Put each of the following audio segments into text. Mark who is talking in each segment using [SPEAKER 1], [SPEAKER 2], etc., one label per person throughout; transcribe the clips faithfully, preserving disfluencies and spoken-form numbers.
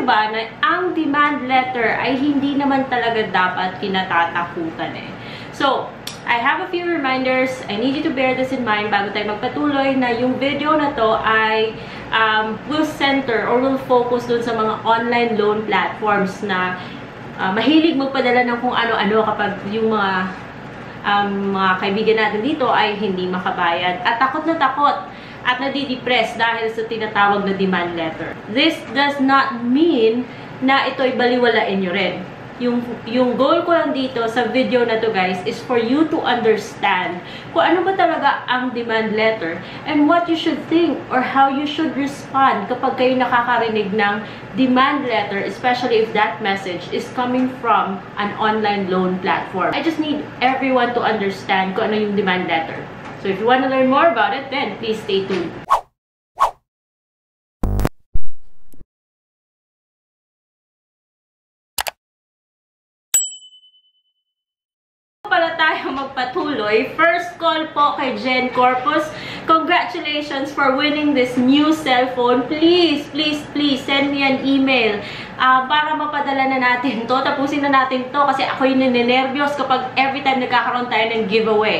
[SPEAKER 1] ba na ang demand letter ay hindi naman talaga dapat kinatatakutan eh. So, I have a few reminders. I need you to bear this in mind bago tayo magpatuloy na yung video na to ay um, will center or will focus dun sa mga online loan platforms na uh, mahilig magpadala ng kung ano-ano kapag yung mga um, mga kaibigan natin dito ay hindi makabayad. At takot na takot at nadidepress dahil sa tinatawag na demand letter. This does not mean na ito'y baliwalain nyo rin. Yung, yung goal ko lang dito sa video na to guys is for you to understand kung ano ba talaga ang demand letter and what you should think or how you should respond kapag kayo nakakarinig ng demand letter, especially if that message is coming from an online loan platform. I just need everyone to understand kung ano yung demand letter. So if you want to learn more about it, then please stay tuned. Pala tayo magpatuloy. First call po kay Jen Corpus. Congratulations for winning this new cellphone. Please, please, please send me an email uh, para mapadala na natin to. Tapusin na natin to kasi ako yung ninenervyos kapag every time nagkakaroon tayo ng giveaway.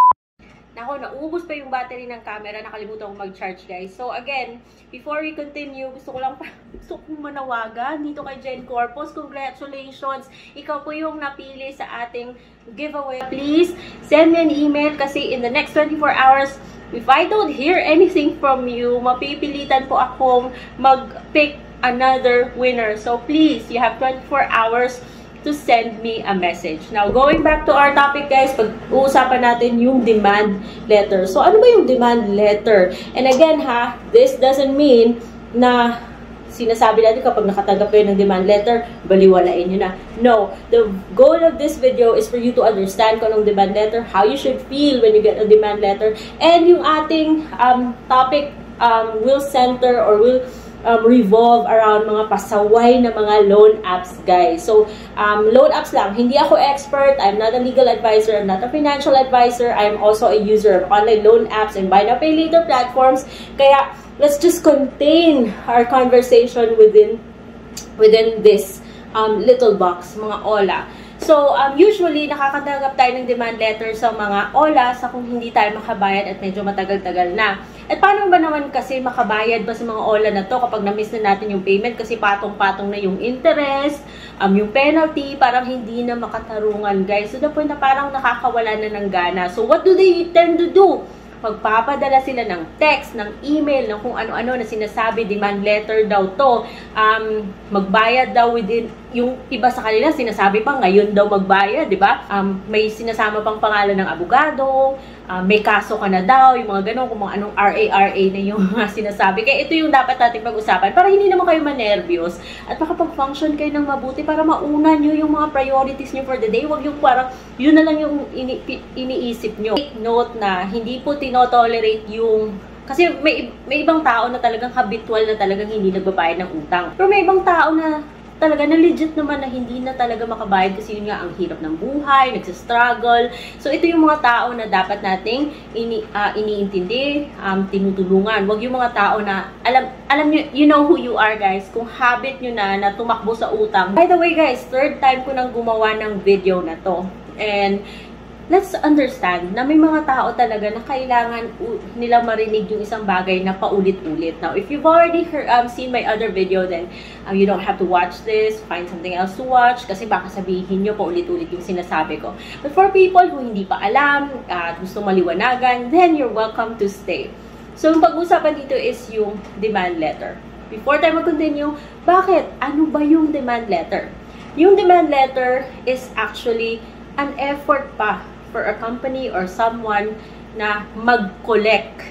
[SPEAKER 1] Ako, naubos pa yung battery ng camera. Nakalimutan kong mag-charge, guys. So, again, before we continue, gusto ko lang pa, gusto kong manawagan dito kay Jen Corpus. Congratulations! Ikaw po yung napili sa ating giveaway. Please, send me an email kasi in the next twenty-four hours, if I don't hear anything from you, mapipilitan po akong mag-pick another winner. So, please, you have twenty-four hours to send me a message. Now, going back to our topic, guys, pag-uusapan natin yung demand letter. So, ano ba yung demand letter? And again, ha, this doesn't mean na sinasabi natin kapag nakatanggap kayo ng demand letter, baliwalain nyo na. No. The goal of this video is for you to understand kung anong demand letter, how you should feel when you get a demand letter, and yung ating um, topic um, will center or will Um, revolve around mga pasaway na mga loan apps, guys. So, um, loan apps lang. Hindi ako expert. I'm not a legal advisor. I'm not a financial advisor. I'm also a user of online loan apps and buy now pay later platforms. Kaya, let's just contain our conversation within within this um, little box, mga OLA. So, um, usually, nakakatanggap tayo ng demand letter sa mga OLA sa kung hindi tayo makabayad at medyo matagal-tagal na. At paano ba naman kasi makabayad ba sa mga OLA na to kapag na-miss na natin yung payment kasi patong-patong na yung interest, um, yung penalty, parang hindi na makatarungan, guys. So, the point na parang nakakawala na ng gana. So, what do they tend to do? Magpapadala sila ng text, ng email, ng kung ano-ano na sinasabi, demand letter daw to. Um, magbayad daw within, yung iba sa kanila, sinasabi pa, ngayon daw magbayad, di ba? Um, may sinasama pang pangalan ng abogado, uh, may kaso ka na daw, yung mga ganun, kung mga anong R A R A na yung mga sinasabi. Kaya ito yung dapat natin pag-usapan para hindi naman kayo manervyos at makapag-function kayo ng mabuti para mauna nyo yung mga priorities nyo for the day. Huwag yung parang, yun na lang yung ini iniisip nyo. Take note na hindi po tino-tolerate yung kasi may, may ibang tao na talagang habitual na talagang hindi nagbabayad ng utang. Pero may ibang tao na talaga na legit naman na hindi na talaga makabayad kasi yun nga ang hirap ng buhay, nagsistruggle. So, ito yung mga tao na dapat nating ini, uh, iniintindi, um, tinutulungan. Huwag yung mga tao na, alam, alam nyo, you know who you are, guys. Kung habit nyo na na tumakbo sa utang. By the way, guys, third time ko nang gumawa ng video na to. And, let's understand na may mga tao talaga na kailangan nila marinig yung isang bagay na paulit-ulit. Now, if you've already heard, um, seen my other video, then um, you don't have to watch this. Find something else to watch kasi baka sabihin nyo paulit-ulit yung sinasabi ko. But for people who hindi pa alam at uh, gusto maliwanagan, then you're welcome to stay. So, yung pag-usapan dito is yung demand letter. Before tayo mag-continue, bakit? Ano ba yung demand letter? Yung demand letter is actually an effort pa for a company or someone na mag-collect,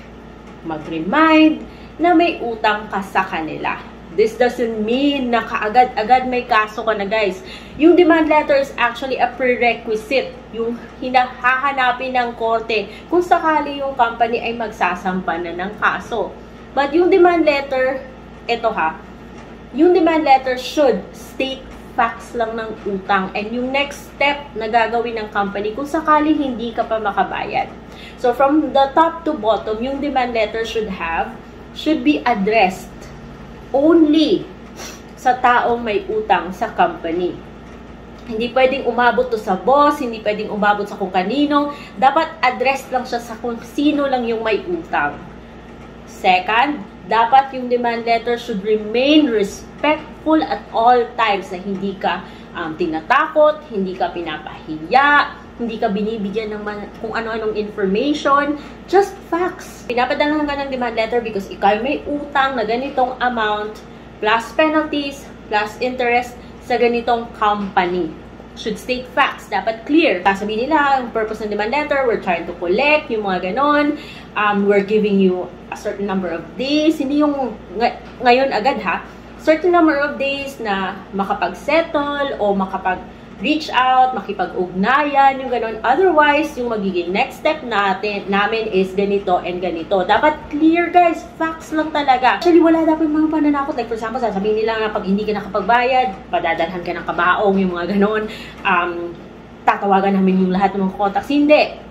[SPEAKER 1] mag-remind na may utang ka sa kanila. This doesn't mean na kaagad-agad may kaso ka na, guys. Yung demand letter is actually a prerequisite. Yung hinahahanapin ng korte kung sakali yung company ay magsasampa na ng kaso. But yung demand letter, eto ha, yung demand letter should state facts lang ng utang and yung next step na gagawin ng company kung sakali hindi ka pa makabayad. So, from the top to bottom, yung demand letter should have, should be addressed only sa taong may utang sa company. Hindi pwedeng umabot to sa boss, hindi pwedeng umabot sa kung kanino. Dapat address lang siya sa kung sino lang yung may utang. Second, dapat yung demand letter should remain respectful at all times, na hindi ka um, tinatakot, hindi ka pinapahiya, hindi ka binibigyan ng kung ano-anong information, just facts. Pinapadala ka ng demand letter because ikaw may utang na ganitong amount, plus penalties, plus interest sa ganitong company. Should state facts. Dapat clear. Sasabihin nila, ang purpose ng demand letter, we're trying to collect, yung mga ganon. Um, we're giving you a certain number of days. Hindi yung ng ngayon agad ha. Certain number of days na makapag-settle o makapag-reach out, makipag-ugnayan, yung ganon. Otherwise, yung magiging next step natin, namin is ganito and ganito. Dapat clear guys. Facts lang talaga. Actually, wala dapat mga pananakot. Like for example, sasabihin nila na pag hindi ka nakapagbayad, padadalhan ka ng kabaong, yung mga ganon. Um, tatawagan namin yung lahat ng mga contacts. Hindi.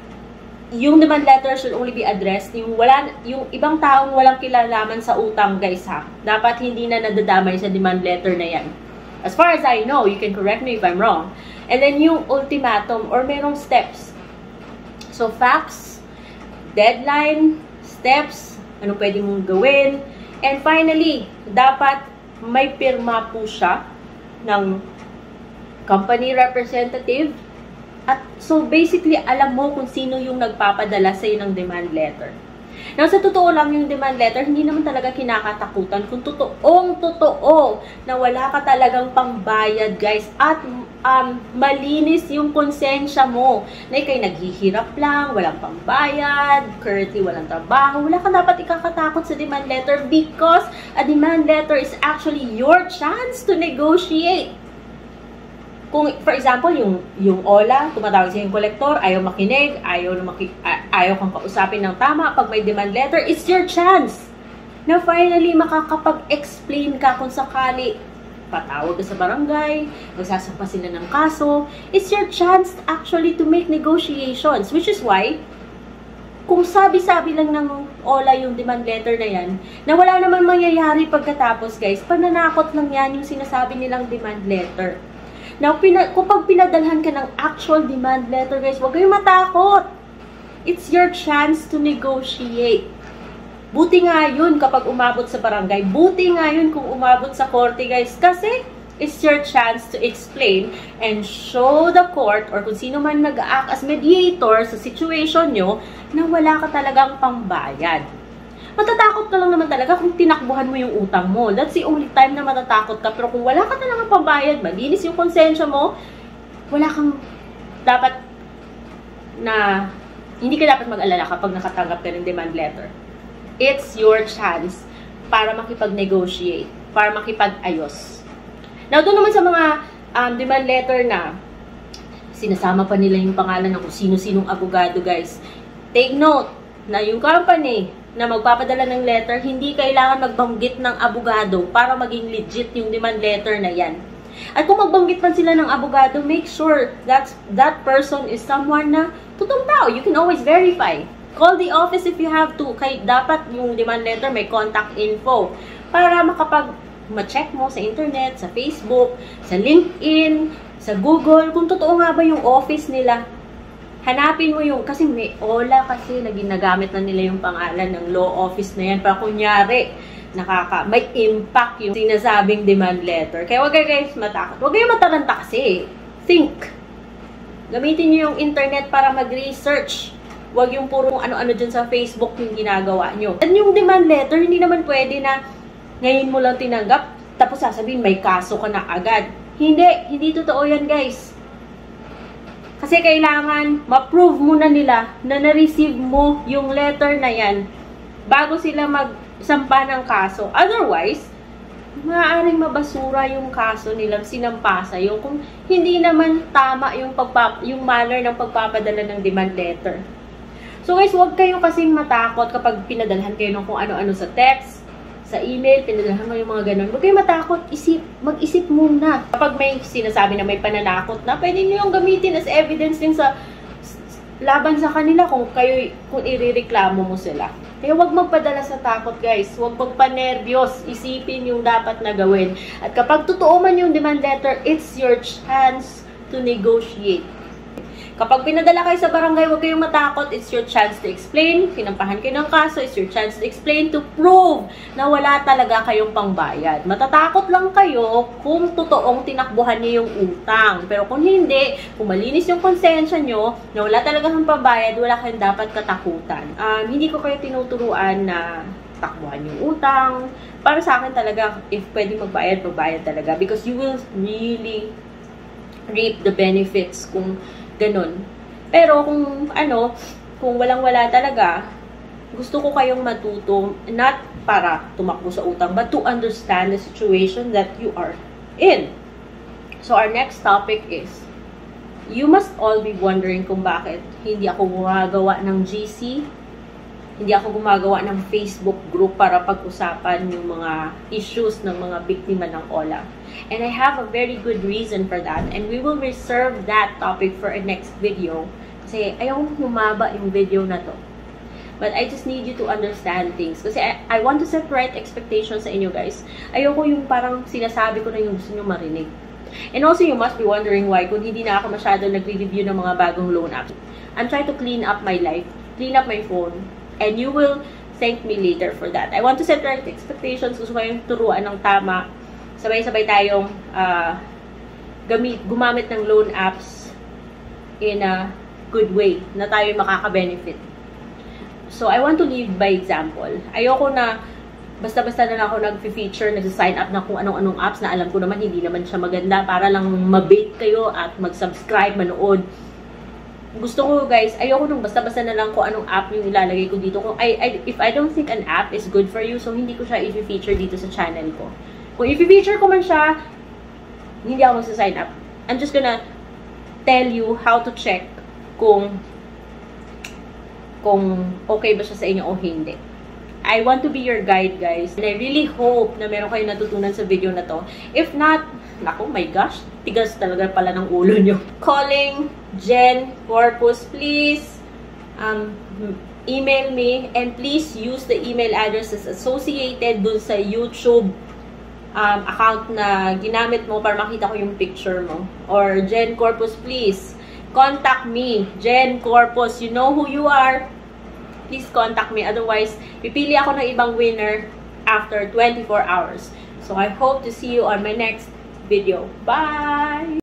[SPEAKER 1] Yung demand letter should only be addressed yung wala yung ibang taong walang kilalaman sa utang guys ha. Dapat hindi na nadadamay sa demand letter na yan. As far as I know, you can correct me if I'm wrong. And then yung ultimatum or merong steps. So facts, deadline, steps, ano pwede mong gawin. And finally, dapat may pirma po siya ng company representative. At so basically, alam mo kung sino yung nagpapadala sa'yo ng demand letter. Now, sa totoo lang yung demand letter, hindi naman talaga kinakatakutan kung totoong totoo na wala ka talagang pambayad, guys. At um, malinis yung konsensya mo na ikay naghihirap lang, walang pambayad, currently walang trabaho. Wala ka dapat ikakatakot sa demand letter because a demand letter is actually your chance to negotiate. Kung, for example, yung, yung O L A, tumatawag siya yung collector, ayaw makinig, ayaw, na maki, ayaw kang kausapin ng tama, pag may demand letter, it's your chance na finally makakapag-explain ka kung sakali patawag ka sa barangay, magsasampa sila ng kaso. It's your chance actually to make negotiations, which is why, kung sabi-sabi lang ng O L A yung demand letter na yan, na wala naman mangyayari pagkatapos, guys, pananakot lang yan yung sinasabi nilang demand letter. Now, pina kapag pinadalhan ka ng actual demand letter, guys, huwag kayong matakot. It's your chance to negotiate. Buti nga yun kapag umabot sa barangay. Buti nga yun kung umabot sa korte, guys. Kasi, it's your chance to explain and show the court or kung sino man nag-act as mediator sa situation nyo na wala ka talagang pambayad. Matatakot ka lang naman talaga kung tinakbuhan mo yung utang mo. That's the only time na matatakot ka. Pero kung wala ka talagang pambayad, malinis yung konsensya mo, wala kang dapat na, hindi ka dapat mag-alala kapag nakatanggap ka ng demand letter. It's your chance para makipag-negotiate, para makipag-ayos. Now, doon naman sa mga um, demand letter na sinasama pa nila yung pangalan ng kung sino-sinong abogado, guys. Take note na yung company na magpapadala ng letter, hindi kailangan magbanggit ng abogado para maging legit yung demand letter na yan. At kung magbanggit man sila ng abogado, make sure that that person is someone na totoong tao. You can always verify. Call the office if you have to. Kaya dapat yung demand letter may contact info para makapag ma-check mo sa internet, sa Facebook, sa LinkedIn, sa Google, kung totoo nga ba yung office nila. Hanapin mo yung, kasi may O L A kasi na ginagamit na nila yung pangalan ng law office na yan para kunyari, nakaka, may impact yung sinasabing demand letter. Kaya wag kayo guys matakot. Wag kayo mataranta kasi. Think. Gamitin nyo yung internet para mag-research. Wag yung puro ano-ano dyan sa Facebook yung ginagawa nyo. At yung demand letter, hindi naman pwede na ngayon mo lang tinanggap, tapos sasabihin may kaso ka na agad. Hindi. Hindi totoo yan guys. Kasi kailangan ma-prove muna nila na na-receive mo yung letter na yan bago sila magsampa ng kaso. Otherwise, maaaring mabasura yung kaso nilang sinampa sa'yo kung hindi naman tama yung, pagpap yung manner ng pagpapadala ng demand letter. So guys, huwag kayo kasing matakot kapag pinadalhan kayo ng kung ano-ano sa text, sa email, pinadalhan mo yung mga ganun. Huwag kayo matakot, isip, mag-isip muna. Kapag may sinasabi na may pananakot na, pwede nyo yung gamitin as evidence din sa laban sa kanila kung kayo, kung irereklamo mo sila. Kaya huwag magpadala sa takot, guys. Huwag magpanerbiyos. Isipin yung dapat na gawin. At kapag totoo man yung demand letter, it's your chance to negotiate. Kapag pinadala kayo sa barangay, huwag kayong matakot. It's your chance to explain. Kinampahan kayo ng kaso. It's your chance to explain, to prove na wala talaga kayong pangbayad. Matatakot lang kayo kung totoong tinakbuhan niyo yung utang. Pero kung hindi, kung malinis yung konsensya nyo, na wala talaga kang pambayad, wala kayong dapat katakutan. Um, hindi ko kayo tinuturuan na takbuhan yung utang. Para sa akin talaga, if pwede magbayad, magbayad talaga. Because you will really reap the benefits kung ganun. Pero kung ano, kung walang-wala talaga, gusto ko kayong matuto, not para tumakbo sa utang, but to understand the situation that you are in. So our next topic is, you must all be wondering kung bakit hindi ako gumagawa ng G C, hindi ako gumagawa ng Facebook group para pag-usapan yung mga issues ng mga biktima ng O L A. And I have a very good reason for that. And we will reserve that topic for a next video. Kasi ayokong humaba yung video na to. But I just need you to understand things. Kasi I, I want to set right expectations sa inyo, guys. Ayoko yung parang sinasabi ko na yung gusto nyo marinig. And also, you must be wondering why kung hindi na ako masyado nagre-review ng mga bagong loan apps. I'm trying to clean up my life, clean up my phone, and you will thank me later for that. I want to set right expectations. Gusto ko yung turuan ng tama. Sabay-sabay tayong uh, gamit, gumamit ng loan apps in a good way na tayo makaka-benefit. So, I want to lead by example. Ayoko na basta-basta na lang ako nag-feature, nag-sign up na kung anong-anong apps na alam ko naman hindi naman siya maganda para lang mabait kayo at mag-subscribe, manood. Gusto ko, guys, ayoko nung basta-basta na lang kung anong app yung ilalagay ko dito. Kung I, I, if I don't think an app is good for you, so hindi ko siya i-feature dito sa channel ko. Kung i-feature ko man siya, hindi ako magsa-sign up. I'm just gonna tell you how to check kung kung okay ba siya sa inyo o hindi. I want to be your guide, guys. And I really hope na meron kayong natutunan sa video na to. If not, naku, my gosh, tigas talaga pala ng ulo nyo. Calling Jen Corpus, please um, email me and please use the email addresses associated dun sa YouTube Um, account na ginamit mo para makita ko yung picture mo. Or, Jen Corpus, please, contact me. Jen Corpus, you know who you are. Please contact me. Otherwise, pipili ako ng ibang winner after twenty-four hours. So, I hope to see you on my next video. Bye!